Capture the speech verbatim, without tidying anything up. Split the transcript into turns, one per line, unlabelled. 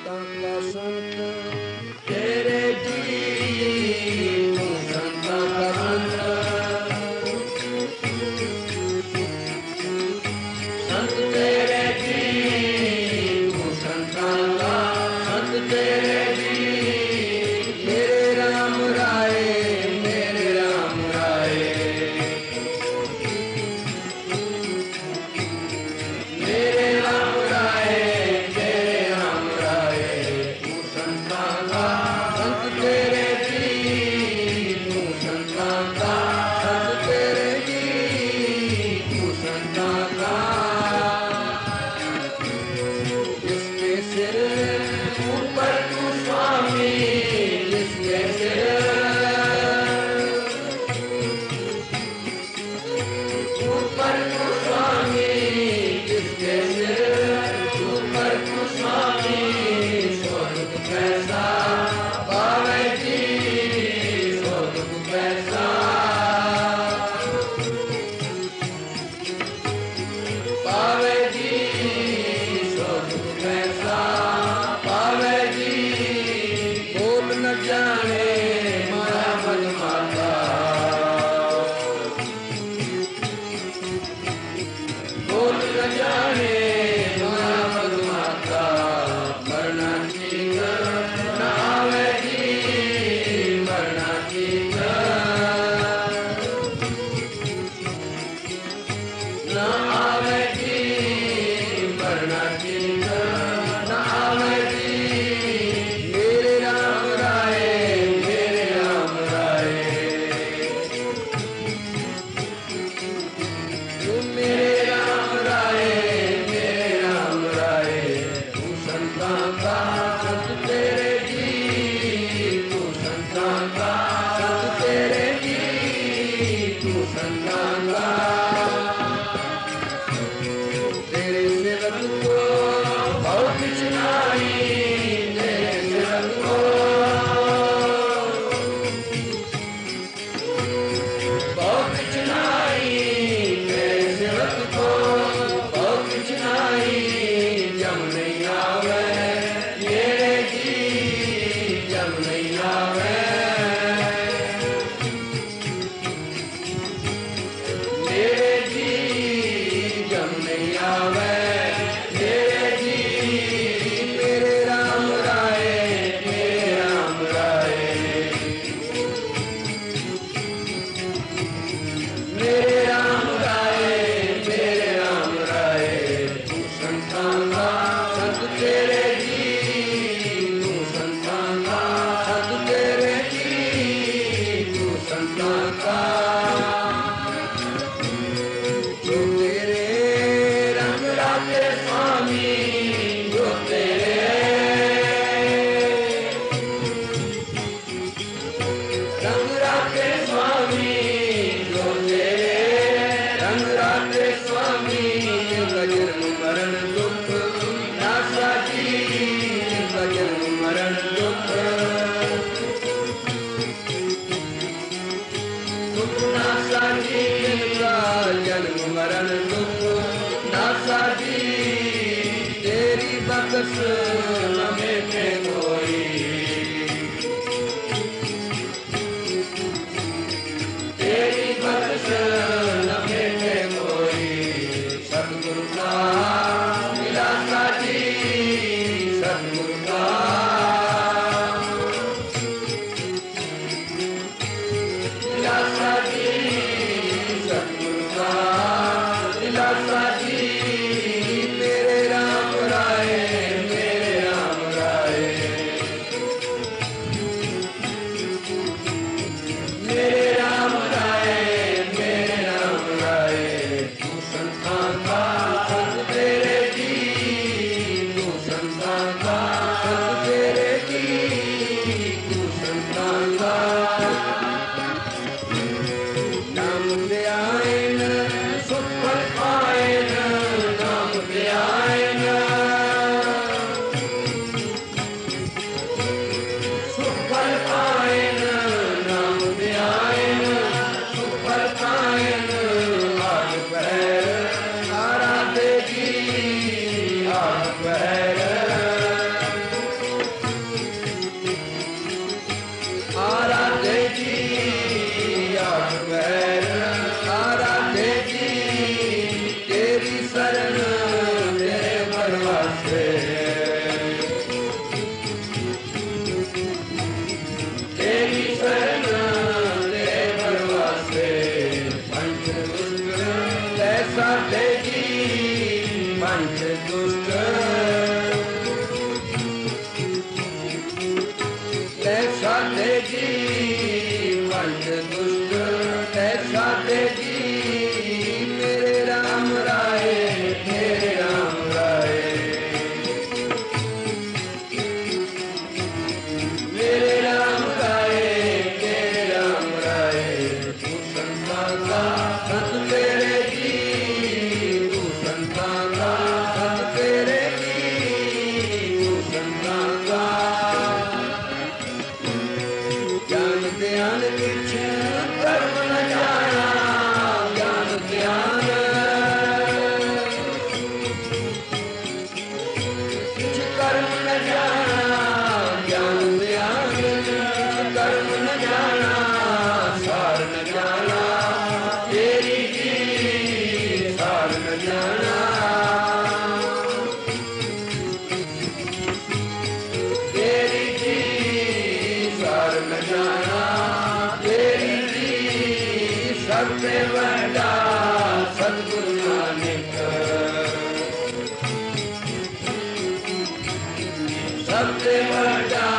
संतां का संत तेरे जी, तू संतां का संत। संत तेरे जी, तू संतां का संत तेरे जी। मेरे राम राय, मेरे राम राय, मेरे राम राय, तेरे राम राय, तू संतां का संत तेरे जी, तू संतां का संत तेरे जी, तू संतां का। जिसके सिर ऊपर तू स्वामी, जिसके सिर ऊपर तू स्वामी, जिसके सिर ऊपर तू स्वामी, सो दुख कैसा पावे जी, सो दुख कैसा पावे जी, सो दुख कैसा पावे जी। बोल न जाने माया मद माता, बोल न जाने माया मद माता, मरना ठीक न आवे जी, मरना ठीक न आवे जी, मरना ठीक न आवे जी। मेरे राम राय, मेरे राम राय, तू मेरे राम राय, मेरे राम राय, तू संतां का संत तेरे जी, तू संतां का संत तेरे जी, तू संतां का। तेरे सेवक को बहुत चिनाई, तेरे सेवक को बहुत चिनाई, तेरे सेवक को बहुत चिनाई। जब नहीं आवे मेरे जी, जब नहीं आवे मेरे जी, जब नहीं आवे मेरे जी। मेरे राम राय, मेरे राम राय, मेरे राम राय, मेरे राम राय, तू संतां का संत तेरे जी, तू संतां का संत तेरे जी, तू संतां का। जो तेरे रंग राते स्वामी, जो तेरे रंग राते स्वामी, जो तेरे रंग राते स्वामी। जिनका जन्म मरण दुख नासा जी, जिनका जन्म मरण दुख दुख नासा जी, जिनका जन्म मरण दुख नासा जी। तेरी बख्श न मेटे कोई, तेरी बख्श न मेटे कोई। सतगुरु का मिला साजी, सतगुरु का मिला साजी, सतगुरु का मिला साजी। मेरे राम राय, मेरे राम राय, मेरे राम राय, मेरे राम राय, तू संतां का संत तेरे जी, तू संतां का संत तेरे जी, तू संतां का। नाम दे आए न सुख फल पाए न, नाम दे आए न सुख फल पाए न, नाम दे आए न सुख फल पाए न। आज पैर आरा दे जी, आज पैर शरण तेरे परवासे, तेरी शरण तेरे परवासे। पंच दुष्ट ऐसा तेजी, पंच दुष्ट ऐसा तेजी, पंच दुष्ट ऐसा तेजी। मेरे राम राय, मेरे राम राय, मेरे राम राय, मेरे राम राय। तू संतान का सत तेरे जी, तू संतान का सत तेरे जी, तू संतान का ज्ञान ध्यान किछ कर्म न जाना, ज्ञान ध्यान किछ कर्म न जाना, ज्ञान ध्यान किछ कर्म न जाना। सार न जाना तेरी जी, सार न जाना तेरी जी, सार न जाना तेरी जी। सबसे बड़ा सतगुरु नानक, सबसे बड़ा